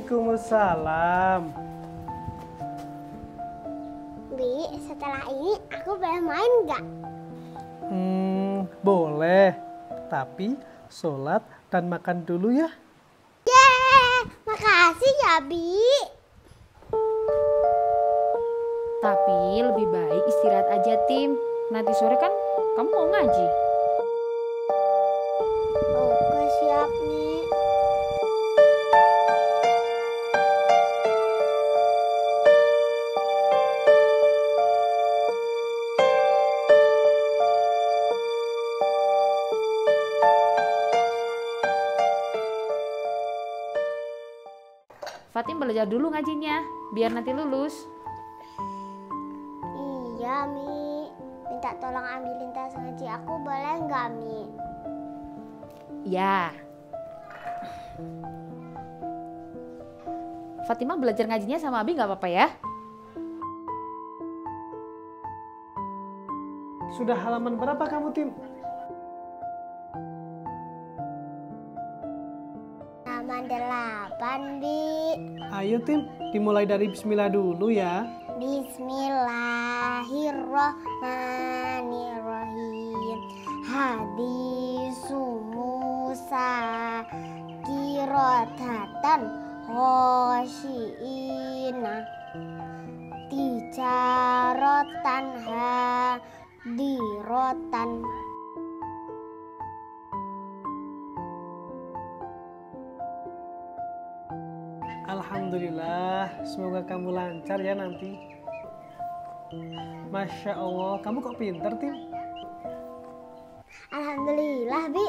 Waalaikumsalam. Bi, setelah ini aku boleh main nggak? Boleh. Tapi sholat dan makan dulu ya. Makasih ya, Bi. Tapi lebih baik istirahat aja, Tim. Nanti sore kan kamu mau ngaji. Oke, siap nih. Fatim belajar dulu ngajinya, biar nanti lulus. Iya, Mi. Minta tolong ambilin tas ngaji aku, boleh nggak, Mi? Ya. Fatimah belajar ngajinya sama Abi nggak apa-apa ya? Sudah halaman berapa kamu, Tim? Halaman 8, Bi. Ayo, Tim. Dimulai dari bismillah dulu ya. Bismillahirrohmanirrohim. Hadisu Musa kirotatan khosyiina tijarotan hadirotan. Alhamdulillah, semoga kamu lancar ya nanti. Masya Allah, kamu kok pinter, Tim? Alhamdulillah, Bi.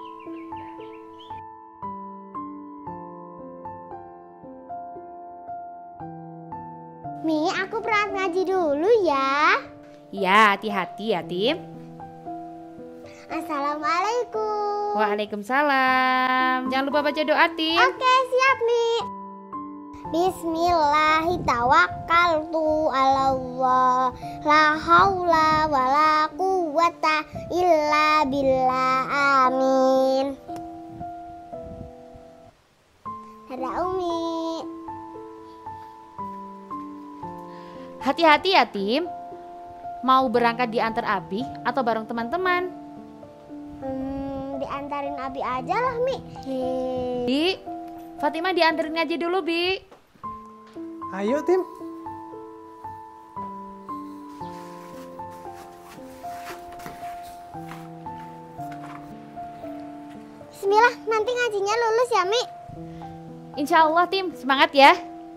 Mi, aku berangkat ngaji dulu ya. Ya, hati-hati ya, Tim. Assalamualaikum. Waalaikumsalam. Jangan lupa baca doa, Tim. Oke, siap, Mi. Bismillahi tawakkaltu 'alallah la haula wala quwwata illa billah. Amin. Ada Umi. Hati-hati ya, Tim. Mau berangkat diantar Abi atau bareng teman-teman? Diantarin Abi aja lah, Mi. Bi, Fatimah diantarin ngaji dulu, Bi. Ayo, Tim. Bismillah, nanti ngajinya lulus ya, Mi. Insya Allah, Tim. Semangat ya.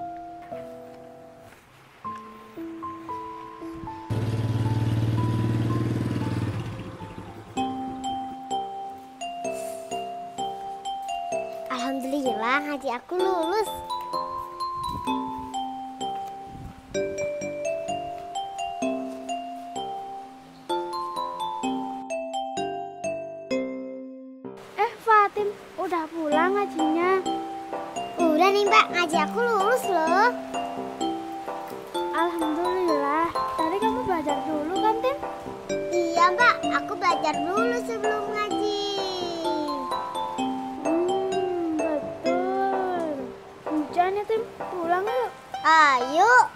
Alhamdulillah, ngaji aku lulus. Fatim, udah pulang ngajinya? Udah nih, Mbak, ngaji aku lulus loh. Alhamdulillah. Tadi kamu belajar dulu kan, Tim? Iya, Mbak, aku belajar dulu sebelum ngaji. Betul. Hujan ya, Tim. Pulang yuk. Ayo.